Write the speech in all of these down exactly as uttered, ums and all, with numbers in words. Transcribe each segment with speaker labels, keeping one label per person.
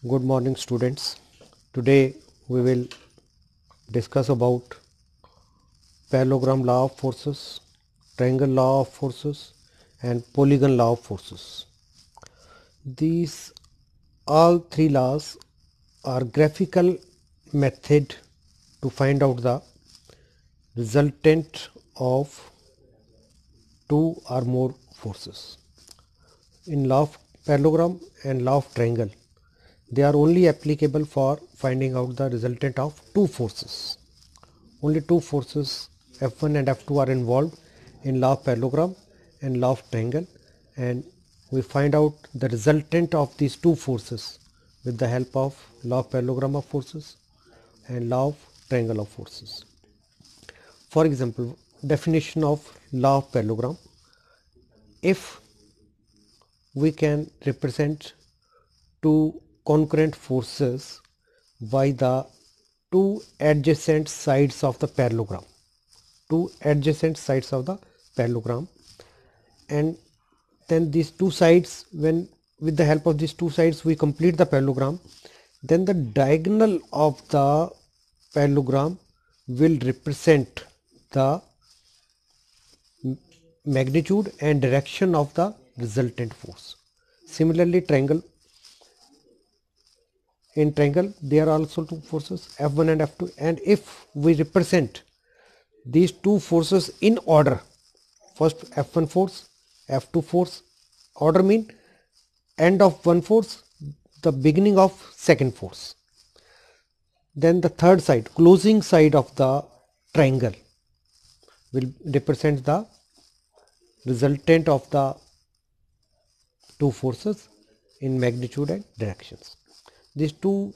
Speaker 1: Good morning students. Today we will discuss about parallelogram law of forces, triangle law of forces and polygon law of forces. These all three laws are graphical method to find out the resultant of two or more forces. In law of parallelogram and law of triangle, they are only applicable for finding out the resultant of two forces. Only two forces F one and F two are involved in law of parallelogram and law of triangle, and we find out the resultant of these two forces with the help of law of parallelogram of forces and law of triangle of forces. For example, definition of law of parallelogram: if we can represent two concurrent forces by the two adjacent sides of the parallelogram, two adjacent sides of the parallelogram, and then these two sides, when with the help of these two sides we complete the parallelogram, then the diagonal of the parallelogram will represent the magnitude and direction of the resultant force. Similarly, triangle, in triangle there are also two forces F one and F two, and if we represent these two forces in order, first F one force, F two force, order mean end of one force, the beginning of second force, then the third side, closing side of the triangle will represent the resultant of the two forces in magnitude and directions. These two,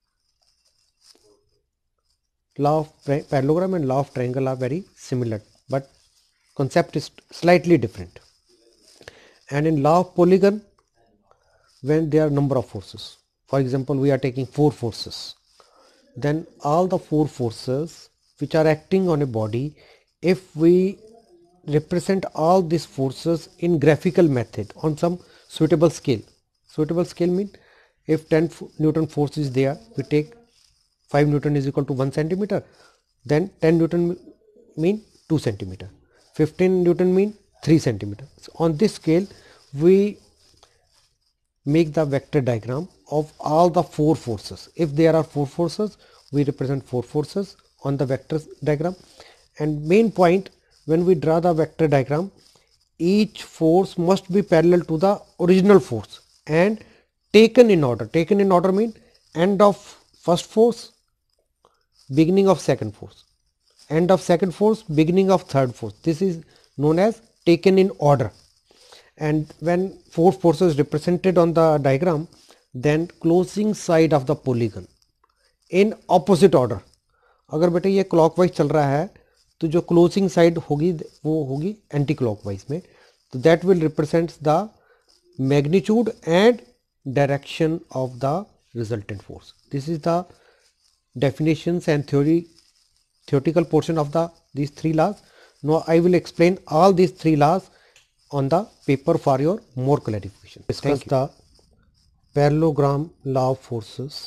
Speaker 1: law of parallelogram and law of triangle, are very similar, but concept is slightly different. And in law of polygon, when there are number of forces, for example we are taking four forces, then all the four forces which are acting on a body, if we represent all these forces in graphical method on some suitable scale. Suitable scale mean, if ten Newton force is there, we take five Newton is equal to one centimeter, then ten Newton mean two centimeter, fifteen Newton mean three centimeter. So on this scale we make the vector diagram of all the four forces. If there are four forces, we represent four forces on the vector diagram. And main point, when we draw the vector diagram, each force must be parallel to the original force and taken in order. Taken in order mean end of first force, beginning of second force, end of second force, beginning of third force. This is known as taken in order. And when four forces represented on the diagram, then closing side of the polygon in opposite order. अगर बेटे ये clockwise चल रहा है तो जो closing side होगी वो होगी एंटी क्लॉकवाइज में, तो that will represent the magnitude and direction of the resultant force. This is the definitions and theory theoretical portion of the these three laws. Now I will explain all these three laws on the paper for your more clarification. Discuss the parallelogram law of forces.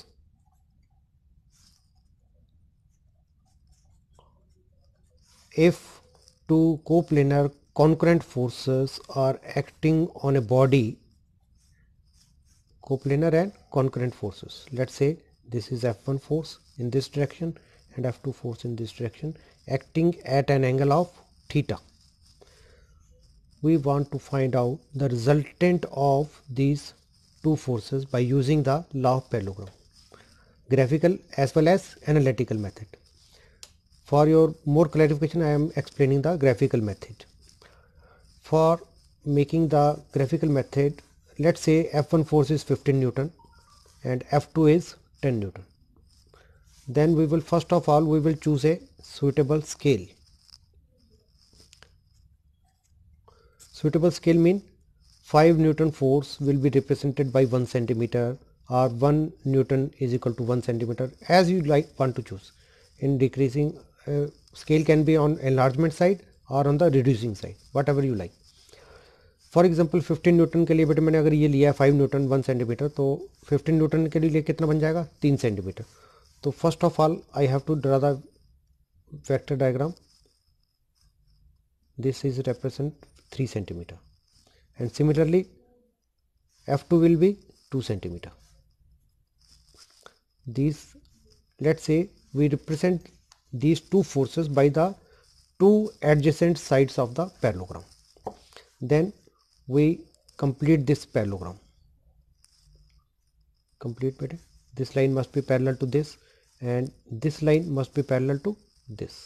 Speaker 1: If two coplanar concurrent forces are acting on a body, coplanar and concurrent forces, let's say this is F one force in this direction and F two force in this direction, acting at an angle of theta. We want to find out the resultant of these two forces by using the law of parallelogram, graphical as well as analytical method. For your more clarification, I am explaining the graphical method. For making the graphical method, let's say F one force is fifteen Newton and F two is ten Newton. Then we will first of all we will choose a suitable scale. Suitable scale mean five Newton force will be represented by one centimeter, or one Newton is equal to one centimeter, as you like want to choose. In decreasing uh, scale can be on enlargement side or on the reducing side, whatever you like. For example fifteen newton के लिए बेटे मैंने अगर ये लिया है five newton one centimetre, तो fifteen newton के लिए कितना बन जाएगा, तीन सेंटीमीटर। तो first of all I have to draw the vector diagram, this is represent three centimetre and similarly F two will be two centimeter. These, let's say we represent these two forces by the two adjacent sides of the parallelogram. Then we complete this parallelogram. Complete better. This line must be parallel to this and this line must be parallel to this.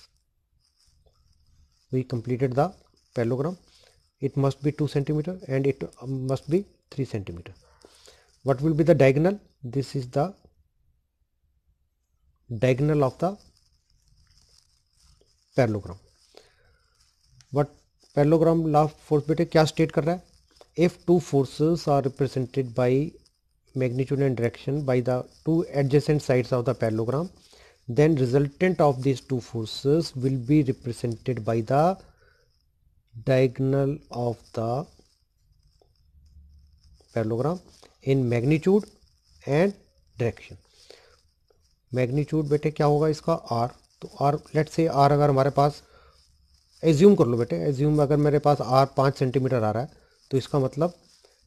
Speaker 1: We completed the parallelogram. It must be two centimeter and it must be three centimeter. What will be the diagonal? This is the diagonal of the parallelogram. What parallelogram law of force बेटे क्या state कर रहा है? If two forces are represented by magnitude and direction by the two adjacent sides of the parallelogram, then resultant of these two forces will be represented by the diagonal of the parallelogram in magnitude and direction. Magnitude बेटे क्या होगा इसका R, तो R let's say R अगर हमारे पास assume कर लो बेटे, assume अगर मेरे पास R पाँच सेंटीमीटर आ रहा है तो इसका मतलब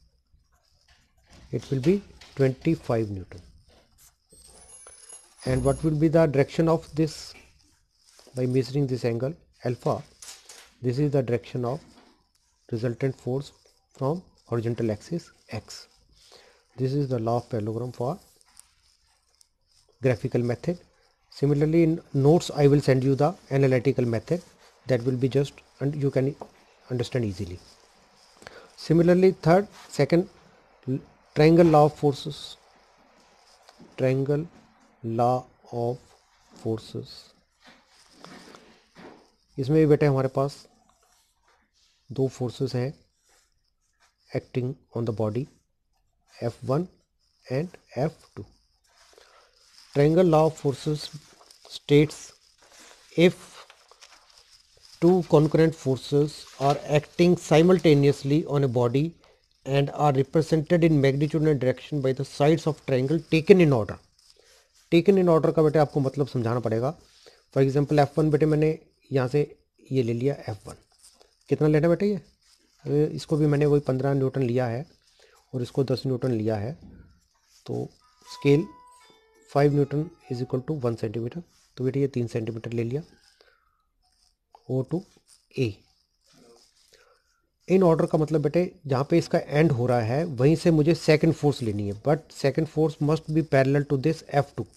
Speaker 1: it will be twenty-five newton. And what will be the direction of this by measuring this angle alpha? This is the direction of resultant force from horizontal axis x. This is the law of parallelogram for graphical method. Similarly in notes I will send you the analytical method, that will be just and you can understand easily. Similarly third second triangle law of forces. Triangle law of forces. इसमें भी बेटे हमारे पास दो forces हैं acting on the body, F one and F two. Triangle law of forces states if two concurrent forces are acting simultaneously on a body and are represented in magnitude and direction by the sides of triangle taken in order. Taken in order का बेटे आपको मतलब समझाना पड़ेगा. For example F one बेटे मैंने यहाँ से ये ले लिया F one, कितना लेना बेटे ये, इसको भी मैंने वही पंद्रह न्यूटन लिया है और इसको दस न्यूटन लिया है, तो scale five newton is equal to one centimetre, तो बेटे ये तीन सेंटीमीटर ले लिया. O to A in order का मतलब बेटे जहाँ पे इसका एंड हो रहा है वहीं से मुझे सेकंड फोर्स लेनी है, but second force must be parallel to this F two.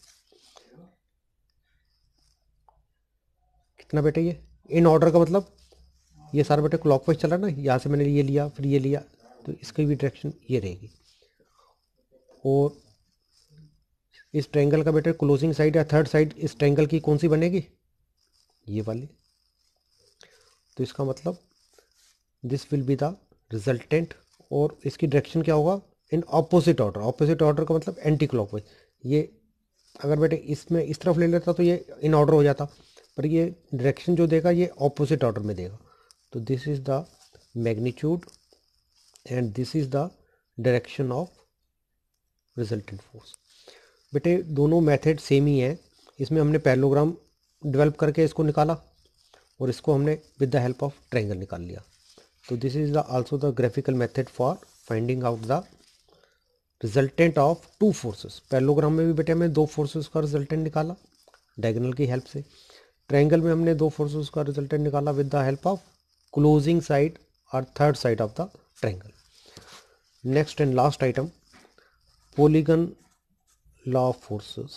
Speaker 1: कितना बेटे ये इन ऑर्डर का मतलब ये सारा बेटे क्लॉकवाइज चला ना, यहाँ से मैंने ये लिया फिर ये लिया, तो इसकी भी डायरेक्शन ये रहेगी. और इस ट्रायंगल का बेटे क्लोजिंग साइड या थर्ड साइड इस ट्रायंगल की कौन सी बनेगी, ये वाली. तो इसका मतलब this will be the resultant और इसकी डायरेक्शन क्या होगा, in opposite order. Opposite order का मतलब एंटी क्लॉकवाइज. ये अगर बेटे इसमें इस तरफ ले लेता तो ये इन ऑर्डर हो जाता, पर ये डायरेक्शन जो देगा ये ऑपोजिट ऑर्डर में देगा. तो this is the magnitude and this is the direction of resultant force. बेटे दोनों मेथड सेम ही है. इसमें हमने पैरेललोग्राम डेवलप करके इसको निकाला और इसको हमने with the help of triangle निकाल लिया. तो this is the also the graphical method for finding out the resultant of two forces. Parallelogram में भी बेटे हमने दो फोर्सेस का रिजल्टेंट निकाला डायगोनल की हेल्प से. ट्रायंगल में हमने दो फोर्सेस का रिजल्टेंट निकाला with the help of closing side और third side of the triangle. Next and last item, polygon law of forces.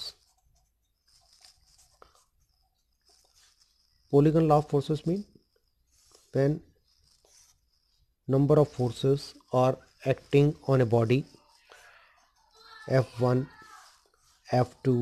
Speaker 1: Polygon law of forces mean when number of forces are acting on a body F one, F two,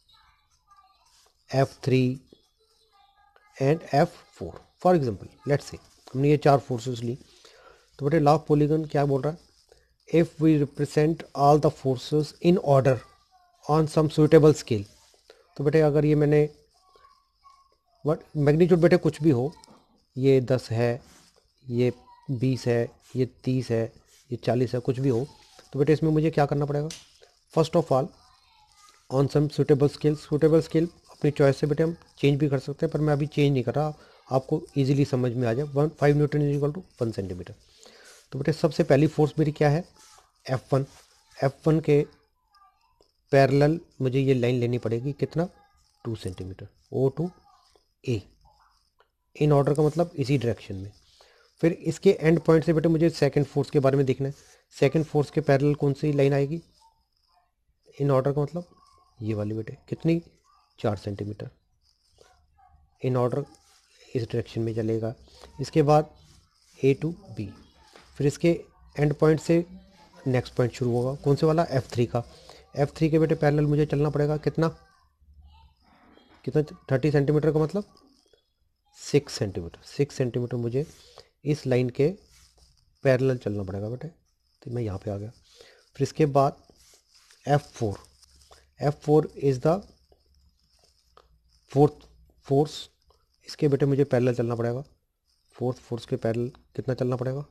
Speaker 1: F three and F four. For example, let's say हमने ये चार forces ली, तो बेटे law of polygon क्या बोल रहा है, if we represent all the forces in order on some suitable scale. तो बेटे अगर ये मैंने वट मैग्नीट्यूड बेटे कुछ भी हो, ये दस है, ये बीस है, ये तीस है, ये चालीस है, कुछ भी हो, तो बेटे इसमें मुझे क्या करना पड़ेगा? First of all on some suitable scale, suitable scale अपनी चॉइस से बेटे हम चेंज भी कर सकते हैं, पर मैं अभी चेंज नहीं कर रहा, आपको इजीली समझ में आ जाए। One five newton is equal to one centimetre. तो बेटे सबसे पहली फोर्स मेरी क्या है? F one. एफ वन के पैरेलल मुझे ये लाइन लेनी पड़ेगी, कितना? Two centimetre, O to A, in order का मतलब इसी डायरेक्शन में। फिर इसके एंड पॉइंट से बेटे मुझे सेकंड फोर्स के बारे में देखना है। सेकंड फोर्स के पैरेलल कौन सी लाइन आएगी? इन ऑर्डर का मतलब ये वाली बेटे, कितनी? चार सेंटीमीटर, इन ऑर्डर इस डायरेक्शन में चलेगा। इसके बाद ए टू बी, फिर इसके एंड पॉइंट से नेक्स्ट पॉइंट शुरू होगा, कौन से वाला? एफ थ्री का। एफ थ्री के बेटे पैरेलल मुझे चलना पड़ेगा, कितना कितना थर्टी सेंटीमीटर का मतलब सिक्स सेंटीमीटर। सिक्स सेंटीमीटर मुझे इस लाइन के पैरेलल चलना पड़ेगा बेटे, तो मैं यहाँ पे आ गया। फिर इसके बाद F four, F four is the fourth force, इसके बेटे मुझे पैरेलल चलना पड़ेगा। फोर्थ फोर्स के पैरेलल कितना चलना पड़ेगा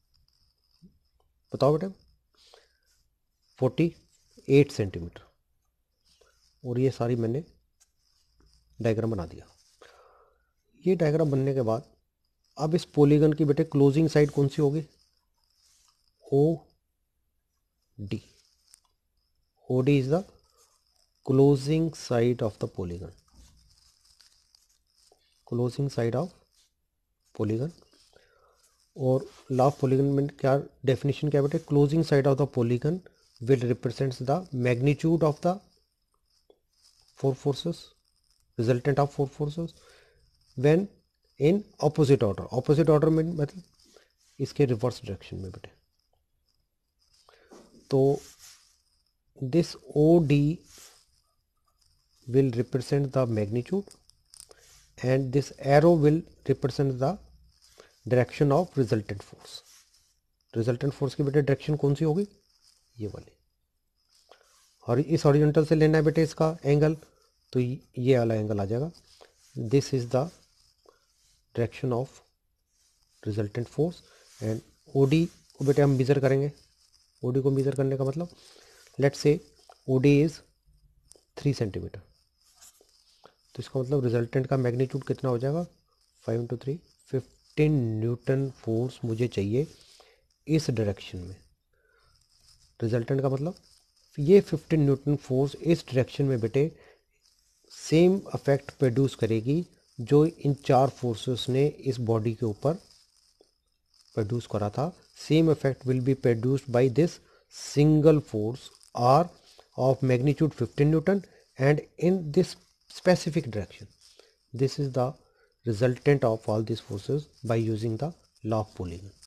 Speaker 1: बताओ बेटे? Forty eight centimetre. और ये सारी मैंने डायग्राम बना दिया। ये डायग्राम बनने के बाद अब इस पॉलीगन की बेटे क्लोजिंग साइड कौन सी होगी? O D. O D is the closing side of the polygon, closing side of polygon. और लॉ ऑफ पॉलीगन में क्या डेफिनेशन क्या बेटे? Closing side of the polygon will represents the magnitude of the four forces, resultant of four forces when in opposite order। opposite order में मतलब इसके reverse direction में बेटे। तो this O D will represent the magnitude and this arrow will represent the direction of resultant force। resultant force की बेटे direction कौन सी होगी? ये वाली। और इस हॉरिजॉन्टल से लेना है बेटे इसका एंगल, तो ये वाला एंगल आ जाएगा। This is the direction of resultant force and OD को बेटे हम मेजर करेंगे। ओडी को मेजर करने का मतलब let's say OD is three centimetre, तो इसका मतलब रिजल्टेंट का मैग्नीट्यूड कितना हो जाएगा? Five into three, fifteen newton force मुझे चाहिए इस डायरेक्शन में। रिजल्टेंट का मतलब ये फिफ्टीन न्यूटन फोर्स इस डायरेक्शन में बेटे सेम इफेक्ट प्रोड्यूस करेगी जो इन चार फोर्सेस ने इस बॉडी के ऊपर प्रोड्यूस करा था। Same effect will be produced by this single force R of magnitude fifteen newton and in this specific direction. This is the resultant of all this forces by using the law of polygon.